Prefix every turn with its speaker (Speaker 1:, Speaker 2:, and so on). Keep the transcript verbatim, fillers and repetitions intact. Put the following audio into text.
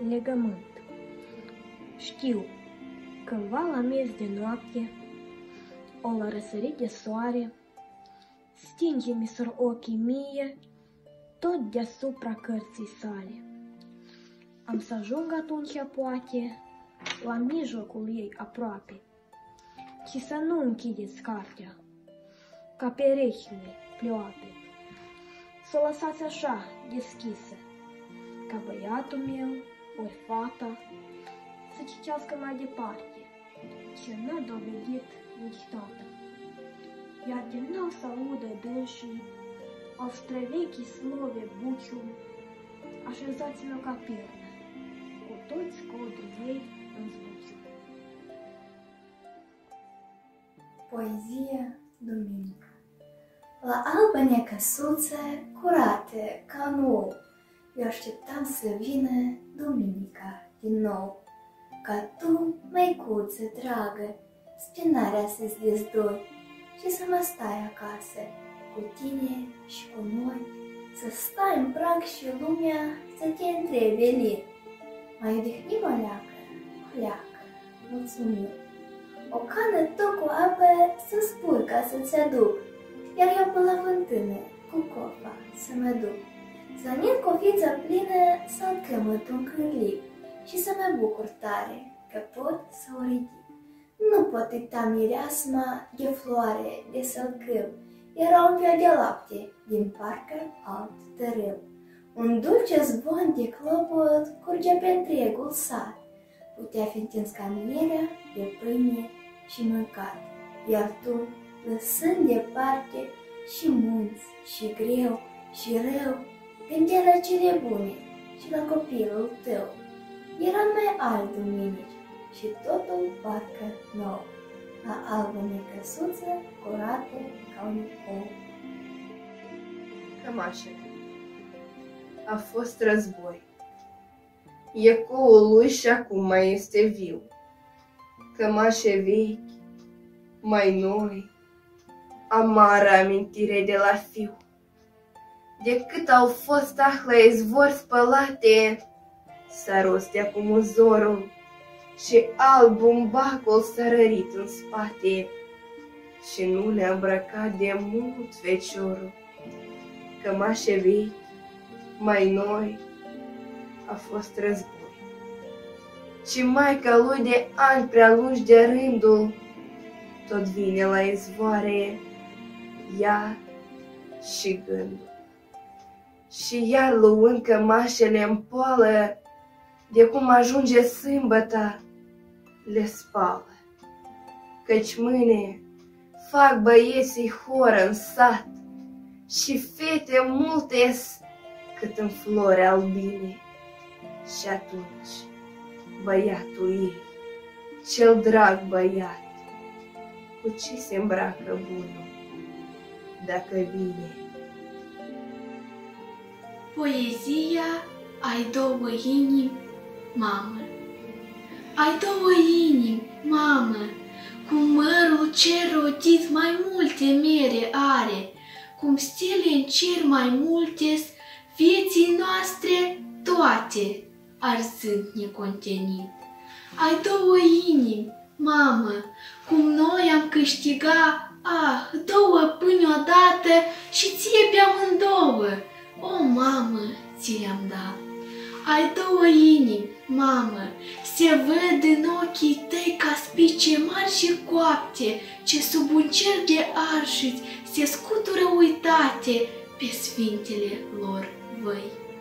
Speaker 1: legământ. Știu, cândva la miez de noapte, o la răsărit de soare, stinge-mi sor ochii mie, tot deasupra cărții sale. Am să ajung atunci, poate, la mijlocul ei aproape, și să nu închideți cartea, ca perechile pleoape, să o lăsați așa, deschisă, ca băiatul meu, ori fata, să citească mai departe, ce n-a dovedit nici tata. Iar din nou să audă dânsii, al străvechii slove buciul, așezați-mă ca pernă, cu toți codrii ei în zbuciu.
Speaker 2: Poezie duminică. La albene căsuțe curate ca nou, eu așteptam să vină duminica din nou. Ca tu, măicuță dragă, spinarea să-ți dezdoi și să mă stai acasă, cu tine și cu noi, să stai în prag și lumea să te întrebe lin. Mai odihnim o leacă, o leacă, mulțumim. O cană tot cu apă să spui ca să-ți aduc, iar eu pe la fântână, cu copa, să mă duc. Să nin cofița plină să-l cămăt un cârlic și să mă bucur tare că pot să o ridic. Nu pot uita mireasma de floare, de sălcâm, era un piau de lapte din parcă alt tărâu. Un dulce zvon de clopot curgea pe întregul sat, putea fi întins camierea de pâine și mâncat, iar tu, lăsând departe și munți, și greu, și rău, gândeai la cele bune și la copilul tău. Eram mai alt duminici și totul parcă nou, la albene căsuță curate ca un ou.
Speaker 3: Cămașele. A fost război. Ecoul lui și acum mai este viu. Cămașe vechi, mai noi, amară amintire de la fiu. De cât au fost ahla izvor spălate, s-a rost de acum uzorul și alb bumbacul s-a rărit în spate și nu le-a îmbrăcat de mult feciorul. Cămașe vechi, mai noi, a fost război. Și maica lui de ani prea lungi de rândul tot vine la izvoare, iar și gândul. Și iar luând cămașele în poală, de cum ajunge sâmbăta, le spală. Căci mâine fac băieții horă în sat și fete multe-s cât în flori albine. Și atunci băiatul ei, cel drag băiat, cu ce se îmbracă bunul dacă vine?
Speaker 4: Poezia Ai două inimi, mamă. Ai două inimi, mamă, cu mărul ce rodit mai multe mere are, cum stele în cer mai multe-s vieții noastre toate, arzând necontenit. Ai două inimi, mamă, cum noi am câștigat, ah, două pâini odată și ție pe amândouă, o, mamă, ți le-am dat. Ai două inimi, mamă, se văd în ochii tăi ca spice mari și coapte, ce sub un cer de arșiți se scutură uitate pe sfintele lor văi.